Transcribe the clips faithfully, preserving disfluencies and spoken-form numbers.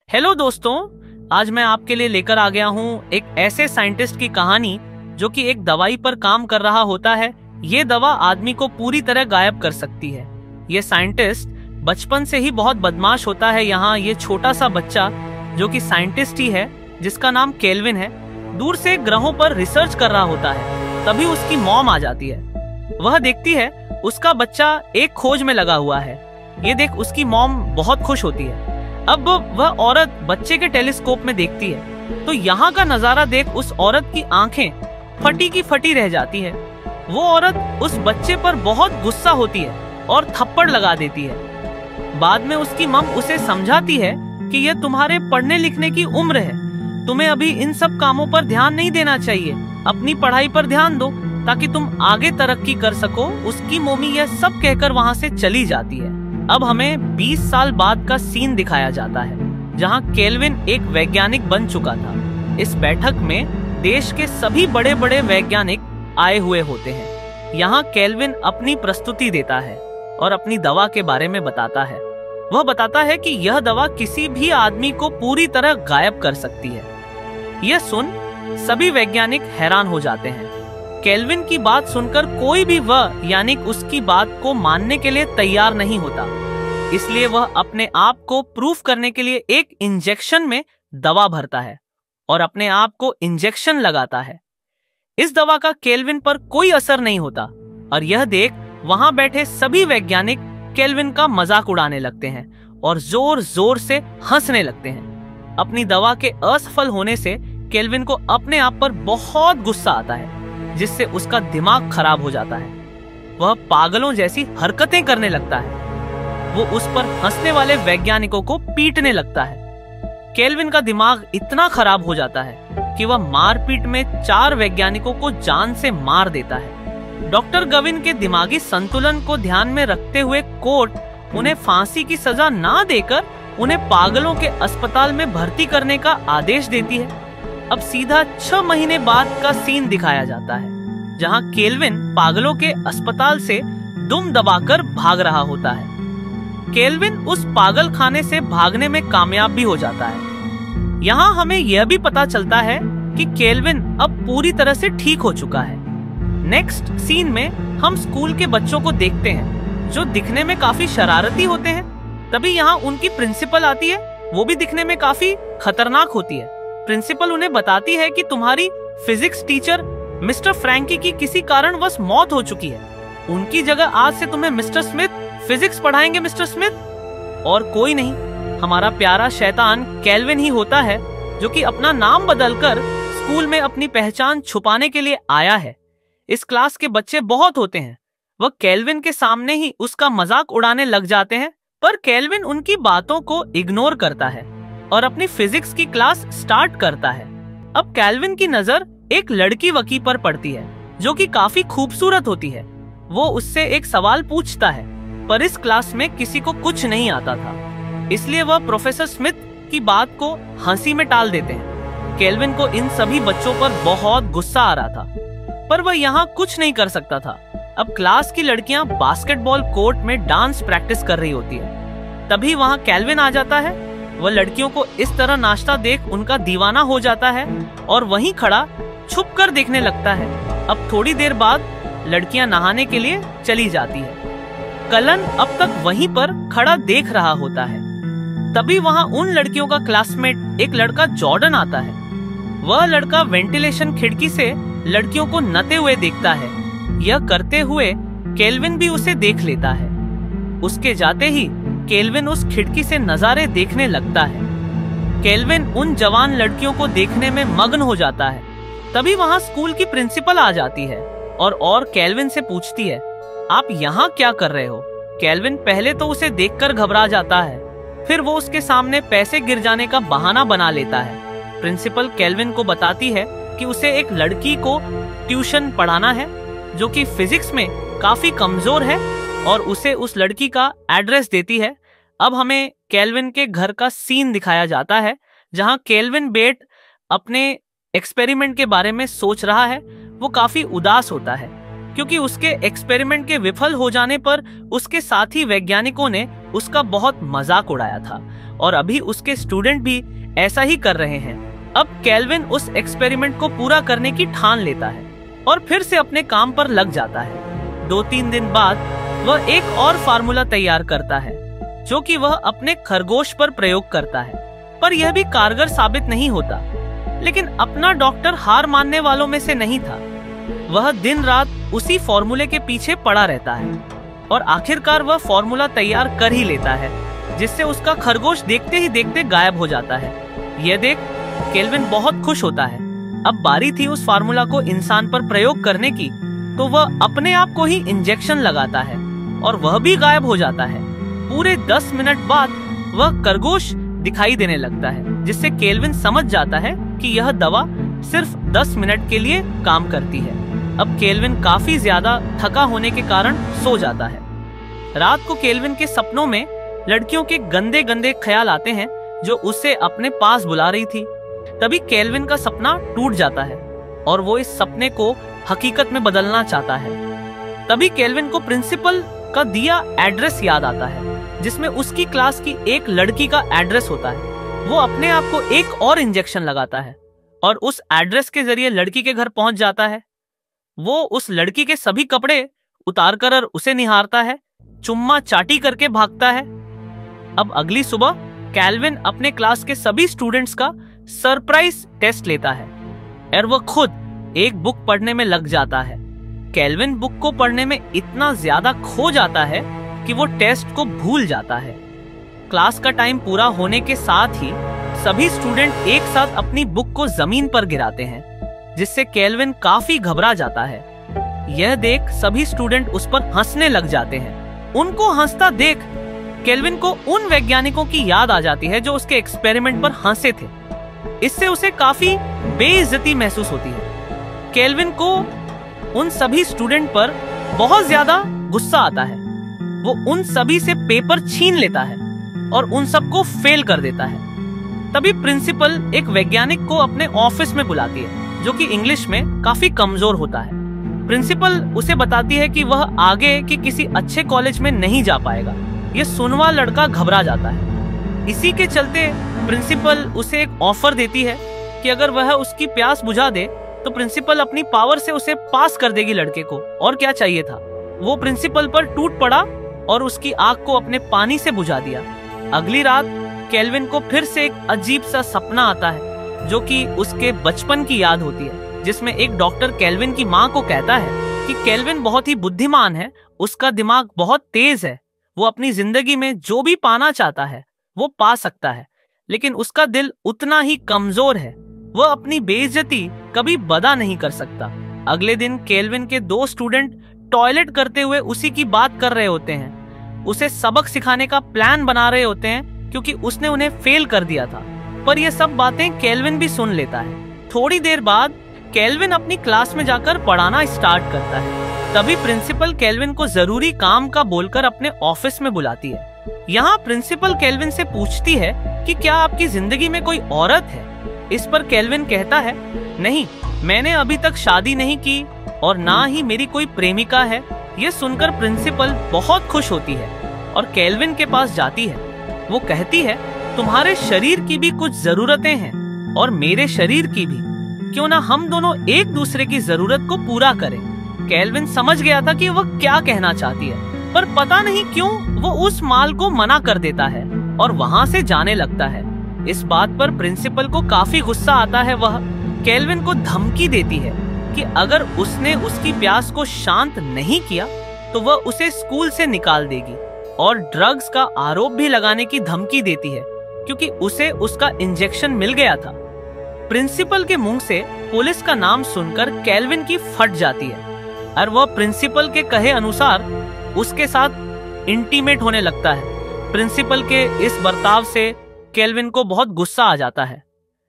Hello दोस्तों, आज मैं आपके लिए लेकर आ गया हूँ एक ऐसे साइंटिस्ट की कहानी जो कि एक दवाई पर काम कर रहा होता है। ये दवा आदमी को पूरी तरह गायब कर सकती है। ये साइंटिस्ट बचपन से ही बहुत बदमाश होता है। यहाँ ये छोटा सा बच्चा जो कि साइंटिस्ट ही है, जिसका नाम केल्विन है, दूर से ग्रहों पर रिसर्च कर रहा होता है। तभी उसकी मॉम आ जाती है। वह देखती है उसका बच्चा एक खोज में लगा हुआ है। ये देख उसकी मॉम बहुत खुश होती है। अब वह औरत बच्चे के टेलीस्कोप में देखती है तो यहाँ का नजारा देख उस औरत की आंखें फटी की फटी रह जाती है। वो औरत उस बच्चे पर बहुत गुस्सा होती है और थप्पड़ लगा देती है। बाद में उसकी मम उसे समझाती है कि यह तुम्हारे पढ़ने लिखने की उम्र है, तुम्हें अभी इन सब कामों पर ध्यान नहीं देना चाहिए, अपनी पढ़ाई पर ध्यान दो ताकि तुम आगे तरक्की कर सको। उसकी मम्मी यह सब कहकर वहाँ से चली जाती है। अब हमें बीस साल बाद का सीन दिखाया जाता है, जहाँ केल्विन एक वैज्ञानिक बन चुका था। इस बैठक में देश के सभी बड़े बड़े वैज्ञानिक आए हुए होते हैं। यहाँ केल्विन अपनी प्रस्तुति देता है और अपनी दवा के बारे में बताता है। वह बताता है कि यह दवा किसी भी आदमी को पूरी तरह गायब कर सकती है। यह सुन सभी वैज्ञानिक हैरान हो जाते हैं। केल्विन की बात सुनकर कोई भी वह यानी उसकी बात को मानने के लिए तैयार नहीं होता। इसलिए वह अपने आप को प्रूफ करने के लिए एक इंजेक्शन में दवा भरता है और अपने आप को इंजेक्शन लगाता है। इस दवा का केल्विन पर कोई असर नहीं होता और यह देख वहां बैठे सभी वैज्ञानिक केल्विन का मजाक उड़ाने लगते हैं और जोर जोर से हंसने लगते हैं। अपनी दवा के असफल होने से केल्विन को अपने आप पर बहुत गुस्सा आता है, जिससे उसका दिमाग खराब हो जाता है। वह पागलों जैसी हरकतें करने लगता है। वो उस पर हंसने वाले वैज्ञानिकों को पीटने लगता है। केल्विन का दिमाग इतना खराब हो जाता है कि वह मारपीट में चार वैज्ञानिकों को जान से मार देता है। डॉक्टर गविन के दिमागी संतुलन को ध्यान में रखते हुए कोर्ट उन्हें फांसी की सजा ना देकर उन्हें पागलों के अस्पताल में भर्ती करने का आदेश देती है। अब सीधा छह महीने बाद का सीन दिखाया जाता है, जहां केल्विन पागलों के अस्पताल से दुम दबाकर भाग रहा होता है। केल्विन उस पागल खाने से भागने में कामयाब भी हो जाता है। यहाँ हमें यह भी पता चलता है कि केल्विन अब पूरी तरह से ठीक हो चुका है। नेक्स्ट सीन में हम स्कूल के बच्चों को देखते हैं जो दिखने में काफी शरारती होते हैं। तभी यहाँ उनकी प्रिंसिपल आती है। वो भी दिखने में काफी खतरनाक होती है। प्रिंसिपल उन्हें बताती है कि तुम्हारी फिजिक्स टीचर मिस्टर फ्रैंकी की किसी कारणवश मौत हो चुकी है। उनकी जगह आज से तुम्हें मिस्टर स्मिथ फिजिक्स पढ़ाएंगे। मिस्टर स्मिथ और कोई नहीं, हमारा प्यारा शैतान केल्विन ही होता है, जो कि अपना नाम बदलकर स्कूल में अपनी पहचान छुपाने के लिए आया है। इस क्लास के बच्चे बहुत होते हैं। वह केल्विन के सामने ही उसका मजाक उड़ाने लग जाते हैं, पर केल्विन उनकी बातों को इग्नोर करता है और अपनी फिजिक्स की क्लास स्टार्ट करता है। अब केल्विन की नजर एक लड़की वकी पर पड़ती है जो कि काफी खूबसूरत होती है। वो उससे एक सवाल पूछता है, पर इस क्लास में किसी को कुछ नहीं आता था, इसलिए वह प्रोफेसर स्मिथ की बात को हंसी में टाल देते हैं। केल्विन को इन सभी बच्चों पर बहुत गुस्सा आ रहा था, पर वह यहाँ कुछ नहीं कर सकता था। अब क्लास की लड़कियां बास्केटबॉल कोर्ट में डांस प्रैक्टिस कर रही होती है। तभी वहाँ केल्विन आ जाता है। वह लड़कियों को इस तरह नाचता देख उनका दीवाना हो जाता है और वहीं खड़ा छुप कर देखने लगता है। अब थोड़ी देर बाद लड़कियां नहाने के लिए चली जाती है। कलन अब तक वहीं पर खड़ा देख रहा होता है। तभी वहां उन लड़कियों का क्लासमेट एक लड़का जॉर्डन आता है। वह लड़का वेंटिलेशन खिड़की से लड़कियों को नते हुए देखता है। यह करते हुए केल्विन भी उसे देख लेता है। उसके जाते ही केल्विन उस खिड़की से नजारे देखने लगता है। केल्विन उन जवान लड़कियों को देखने में मग्न हो जाता है। तभी वहां स्कूल की प्रिंसिपल आ जाती है और और केल्विन से पूछती है, आप यहाँ क्या कर रहे हो? केल्विन पहले तो उसे देखकर घबरा जाता है, फिर वो उसके सामने पैसे गिर जाने का बहाना बना लेता है। प्रिंसिपल केल्विन को बताती है कि उसे एक लड़की को ट्यूशन पढ़ाना है जो कि फिजिक्स में काफी कमजोर है, और उसे उस लड़की का एड्रेस देती है। अब हमें केल्विन के घर का सीन दिखाया जाता है, जहां केल्विन बेट अपने एक्सपेरिमेंट के बारे में सोच रहा है। वो काफी उदास होता है क्योंकि उसके एक्सपेरिमेंट के विफल हो जाने पर उसके साथी वैज्ञानिकों ने उसका बहुत मजाक उड़ाया था और अभी उसके स्टूडेंट भी ऐसा ही कर रहे हैं। अब केल्विन उस एक्सपेरिमेंट को पूरा करने की ठान लेता है और फिर से अपने काम पर लग जाता है। दो तीन दिन बाद वह एक और फार्मूला तैयार करता है जो कि वह अपने खरगोश पर प्रयोग करता है, पर यह भी कारगर साबित नहीं होता। लेकिन अपना डॉक्टर हार मानने वालों में से नहीं था। वह दिन रात उसी फॉर्मूले के पीछे पड़ा रहता है और आखिरकार वह फॉर्मूला तैयार कर ही लेता है, जिससे उसका खरगोश देखते ही देखते गायब हो जाता है। यह देख केल्विन बहुत खुश होता है। अब बारी थी उस फार्मूला को इंसान पर प्रयोग करने की, तो वह अपने आप को ही इंजेक्शन लगाता है और वह भी गायब हो जाता है। पूरे दस मिनट बाद वह खरगोश दिखाई देने लगता है, जिससे केल्विन समझ जाता है कि यह दवा सिर्फ दस मिनट के लिए काम करती है। अब केल्विन काफी ज्यादा थका होने के कारण सो जाता है। रात को केल्विन के सपनों में लड़कियों के गंदे गंदे ख्याल आते हैं जो उसे अपने पास बुला रही थी। तभी केल्विन का सपना टूट जाता है और वो इस सपने को हकीकत में बदलना चाहता है। तभी केल्विन को प्रिंसिपल का दिया एड्रेस याद आता है, जिसमें उसकी क्लास की एक लड़की का एड्रेस होता है। वो अपने आप को एक और इंजेक्शन लगाता है और उस एड्रेस के जरिए लड़की के घर पहुंच जाता है। वो उस लड़की के सभी कपड़े उतारकर और उसे निहारता है, चुम्मा चाटी करके भागता है। अब अगली सुबह केल्विन अपने क्लास के सभी स्टूडेंट्स का सरप्राइज टेस्ट लेता है और वह खुद एक बुक पढ़ने में लग जाता है। केल्विन बुक को पढ़ने में इतना ज्यादा खो जाता है कि वो टेस्ट को भूल जाता है। क्लास का टाइम पूरा होने के साथ ही सभी स्टूडेंट एक साथ अपनी बुक को जमीन पर गिराते हैं, जिससे केल्विन काफी घबरा जाता है। यह देख सभी स्टूडेंट उस पर हंसने लग जाते हैं। उनको हंसता देख केल्विन को उन वैज्ञानिकों की याद आ जाती है जो उसके एक्सपेरिमेंट पर हंसे थे। इससे उसे काफी बेइज्जती महसूस होती है। केल्विन को उन सभी स्टूडेंट पर बहुत ज्यादा गुस्सा आता है। वो उन सभी से पेपर छीन लेता है और उन सबको फेल कर देता है। तभी प्रिंसिपल एक वैज्ञानिक को अपने ऑफिस में बुलाती है, जो कि इंग्लिश में काफी कमजोर होता है। प्रिंसिपल उसे बताती है कि वह आगे कि किसी अच्छे कॉलेज में नहीं जा पाएगा। यह सुनवा लड़का घबरा जाता है। इसी के चलते प्रिंसिपल उसे एक ऑफर देती है कि अगर वह उसकी प्यास बुझा दे तो प्रिंसिपल अपनी पावर से उसे पास कर देगी लड़के को। और क्या चाहिए था। वो प्रिंसिपल पर टूट पड़ा और उसकी आग को अपने पानी से बुझा दिया। अगली रात केल्विन को फिर से एक अजीब सा सपना आता है, जो कि उसके बचपन की याद होती है, जिसमें एक डॉक्टर केल्विन की माँ को कहता है कि केल्विन बहुत ही बुद्धिमान है, उसका दिमाग बहुत तेज है, वो अपनी जिंदगी में जो भी पाना चाहता है वो पा सकता है, लेकिन उसका दिल उतना ही कमजोर है, वह अपनी बेइज्जती कभी बदा नहीं कर सकता। अगले दिन केल्विन के दो स्टूडेंट टॉयलेट करते हुए उसी की बात कर रहे होते हैं। उसे सबक सिखाने का प्लान बना रहे होते हैं क्योंकि उसने उन्हें फेल कर दिया था। पर यह सब बातें केल्विन भी सुन लेता है। थोड़ी देर बाद केल्विन अपनी क्लास में जाकर पढ़ाना स्टार्ट करता है। तभी प्रिंसिपल केल्विन को जरूरी काम का बोलकर अपने ऑफिस में बुलाती है। यहाँ प्रिंसिपल केल्विन से पूछती है कि क्या आपकी जिंदगी में कोई औरत है। इस पर केल्विन कहता है, नहीं, मैंने अभी तक शादी नहीं की और ना ही मेरी कोई प्रेमिका है। ये सुनकर प्रिंसिपल बहुत खुश होती है और केल्विन के पास जाती है। वो कहती है, तुम्हारे शरीर की भी कुछ जरूरतें हैं और मेरे शरीर की भी, क्यों ना हम दोनों एक दूसरे की जरूरत को पूरा करें। केल्विन समझ गया था कि वह क्या कहना चाहती है, पर पता नहीं क्यों वो उस माल को मना कर देता है और वहाँ से जाने लगता है। इस बात पर प्रिंसिपल को काफी गुस्सा आता है। वह केल्विन को धमकी देती है कि अगर उसने उसकी प्यास को शांत नहीं किया तो वह उसे स्कूल से निकाल देगी, और ड्रग्स का आरोप भी लगाने की धमकी देती है क्योंकि उसे उसका इंजेक्शन मिल गया था। प्रिंसिपल के मुंह से पुलिस का नाम सुनकर केल्विन की फट जाती है और वह प्रिंसिपल के कहे अनुसार उसके साथ इंटीमेट होने लगता है। प्रिंसिपल के इस बर्ताव से केल्विन को बहुत गुस्सा आ जाता है।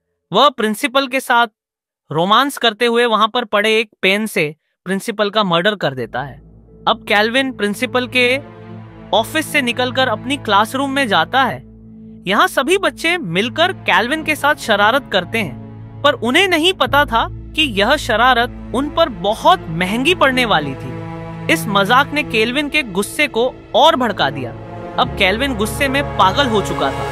वह प्रिंसिपल के साथ रोमांस करते हुए वहां पर पड़े एक पेन से प्रिंसिपल का मर्डर कर देता है। अब केल्विन प्रिंसिपल के ऑफिस से निकलकर अपनी क्लासरूम में जाता है। यहाँ सभी बच्चे मिलकर केल्विन के साथ शरारत करते हैं, पर उन्हें नहीं पता था कि यह शरारत उन पर बहुत महंगी पड़ने वाली थी। इस मजाक ने केल्विन के गुस्से को और भड़का दिया। अब केल्विन गुस्से में पागल हो चुका था।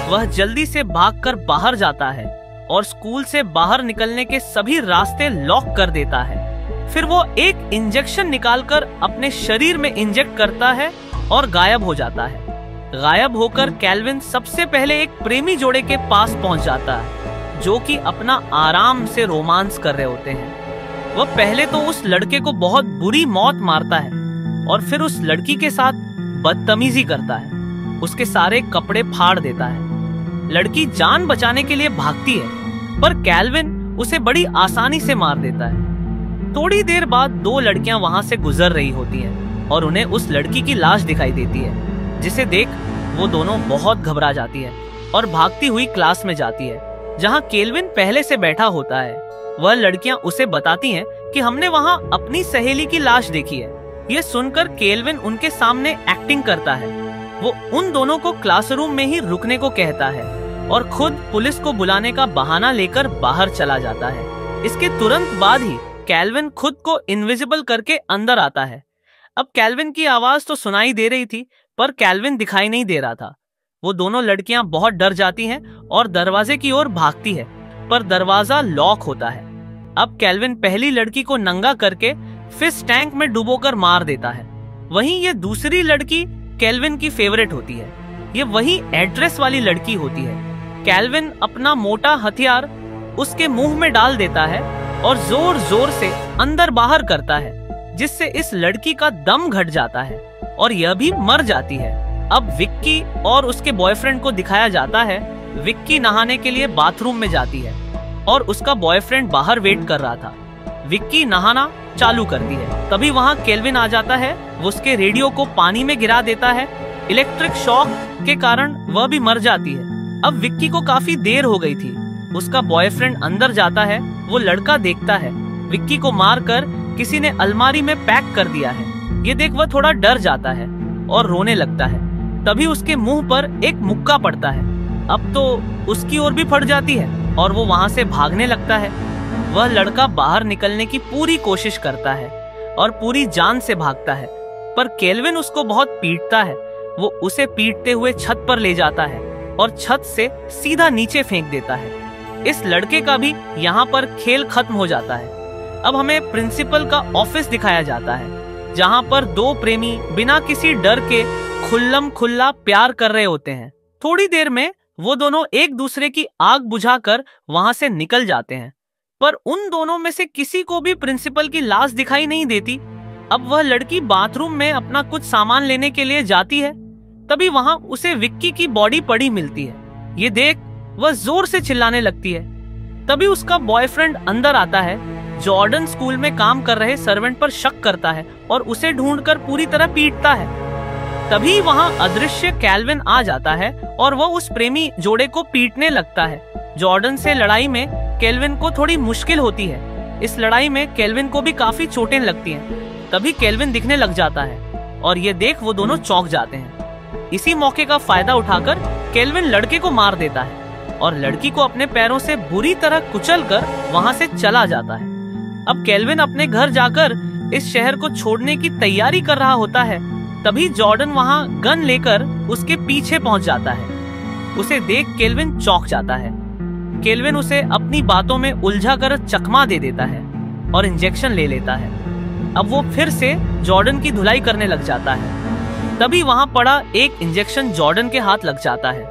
वह जल्दी से भागकर बाहर जाता है और स्कूल से बाहर निकलने के सभी रास्ते लॉक कर देता है। फिर वो एक इंजेक्शन निकालकर अपने शरीर में इंजेक्ट करता है और गायब हो जाता है। गायब होकर कैल्विन सबसे पहले एक प्रेमी जोड़े के पास पहुंच जाता है, जो कि अपना आराम से रोमांस कर रहे होते हैं। वह पहले तो उस लड़के को बहुत बुरी मौत मारता है और फिर उस लड़की के साथ बदतमीजी करता है, उसके सारे कपड़े फाड़ देता है। लड़की जान बचाने के लिए भागती है, पर कैल्विन उसे बड़ी आसानी से मार देता है। थोड़ी देर बाद दो लड़कियां वहां से गुजर रही होती हैं और उन्हें उस लड़की की लाश दिखाई देती है, जिसे देख वो दोनों बहुत घबरा जाती है और भागती हुई क्लास में जाती है, जहां कैल्विन पहले से बैठा होता है। वह लड़कियां उसे बताती हैं कि हमने वहां अपनी सहेली की लाश देखी है। यह सुनकर कैल्विन उनके सामने एक्टिंग करता है। वो उन दोनों को क्लासरूम में ही रुकने को कहता है और खुद पुलिस को बुलाने का बहाना लेकर बाहर चला जाता है। इसके तुरंत बाद ही कैल्विन खुद को इनविजिबल करके अंदर आता है। अब कैल्विन की आवाज तो सुनाई दे रही थी, पर कैल्विन दिखाई नहीं दे रहा था। वो दोनों लड़कियां बहुत डर जाती हैं और दरवाजे की ओर भागती है, पर दरवाजा लॉक होता है। अब कैल्विन पहली लड़की को नंगा करके फिश टैंक में डुबोकर मार देता है। वहीं ये दूसरी लड़की कैल्विन की फेवरेट होती है। ये वही एड्रेस वाली लड़की होती है। कैल्विन अपना मोटा हथियार उसके मुंह में डाल देता है और जोर जोर से अंदर बाहर करता है, जिससे इस लड़की का दम घट जाता है और यह भी मर जाती है। अब विक्की और उसके बॉयफ्रेंड को दिखाया जाता है। विक्की नहाने के लिए बाथरूम में जाती है और उसका बॉयफ्रेंड बाहर वेट कर रहा था। विक्की नहाना चालू करती है, तभी वहां कैल्विन आ जाता है। वो उसके रेडियो को पानी में गिरा देता है। इलेक्ट्रिक शॉक के कारण वह भी मर जाती है। अब विक्की को काफी देर हो गई थी। उसका बॉयफ्रेंड अंदर जाता है। वो लड़का देखता है विक्की को मारकर किसी ने अलमारी में पैक कर दिया है। ये देख वह थोड़ा डर जाता है और रोने लगता है। तभी उसके मुंह पर एक मुक्का पड़ता है। अब तो उसकी ओर भी फट जाती है और वो वहां से भागने लगता है। वह लड़का बाहर निकलने की पूरी कोशिश करता है और पूरी जान से भागता है, पर कैल्विन उसको बहुत पीटता है। वो उसे पीटते हुए छत पर ले जाता है और छत से सीधा नीचे फेंक देता है। इस लड़के का भी यहाँ पर खेल खत्म हो जाता है। अब हमें प्रिंसिपल का ऑफिस दिखाया जाता है, जहाँ पर दो प्रेमी बिना किसी डर के खुल्लम खुल्ला प्यार कर रहे होते हैं। थोड़ी देर में वो दोनों एक दूसरे की आग बुझाकर वहां से निकल जाते हैं, पर उन दोनों में से किसी को भी प्रिंसिपल की लाश दिखाई नहीं देती। अब वह लड़की बाथरूम में अपना कुछ सामान लेने के लिए जाती है, तभी वहां उसे विक्की की बॉडी पड़ी मिलती है। ये देख वह जोर से चिल्लाने लगती है। तभी उसका बॉयफ्रेंड अंदर आता है। जॉर्डन स्कूल में काम कर रहे सर्वेंट पर शक करता है और उसे ढूंढकर पूरी तरह पीटता है। तभी वहां अदृश्य कैल्विन आ जाता है और वह उस प्रेमी जोड़े को पीटने लगता है। जॉर्डन से लड़ाई में कैल्विन को थोड़ी मुश्किल होती है। इस लड़ाई में कैल्विन को भी काफी चोटें लगती हैं। तभी कैल्विन दिखने लग जाता है और ये देख वो दोनों चौंक जाते हैं। इसी मौके का फायदा उठाकर कैल्विन लड़के को मार देता है और लड़की को अपने पैरों से बुरी तरह कुचलकर वहां से चला जाता है। अब कैल्विन अपने घर जाकर इस शहर को छोड़ने की तैयारी कर रहा होता है। तभी जॉर्डन वहां गन लेकर उसके पीछे पहुंच जाता है। उसे देख कैल्विन चौंक जाता है। कैल्विन उसे अपनी बातों में उलझा कर चकमा दे देता है और इंजेक्शन ले लेता है। अब वो फिर से जॉर्डन की धुलाई करने लग जाता है। तभी वहां पड़ा एक इंजेक्शन जॉर्डन के हाथ लग जाता है।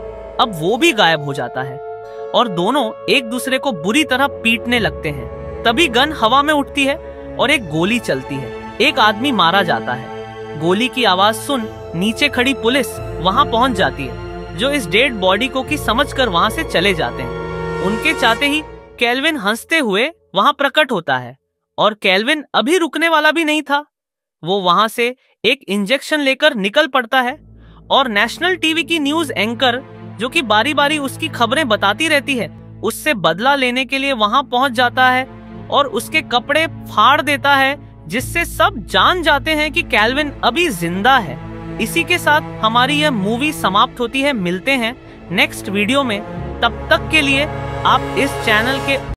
अब वो भी गायब हो जाता है और दोनों एक दूसरे को बुरी तरह पीटने लगते हैं। तभी गन हवा में उठती है और एक गोली चलती है। एक आदमी मारा जाता है। गोली की आवाज सुन नीचे खड़ी पुलिस वहां पहुंच जाती है, जो इस डेड बॉडी को की समझकर वहां से चले जाते हैं। उनके चाहते ही कैल्विन हंसते हुए वहां प्रकट होता है और कैल्विन अभी रुकने वाला भी नहीं था। वो वहां से एक इंजेक्शन लेकर निकल पड़ता है और नेशनल टीवी की न्यूज एंकर, जो कि बारी बारी उसकी खबरें बताती रहती है, उससे बदला लेने के लिए वहां पहुंच जाता है और उसके कपड़े फाड़ देता है, जिससे सब जान जाते हैं कि कैल्विन अभी जिंदा है। इसी के साथ हमारी यह मूवी समाप्त होती है। मिलते हैं नेक्स्ट वीडियो में। तब तक के लिए आप इस चैनल के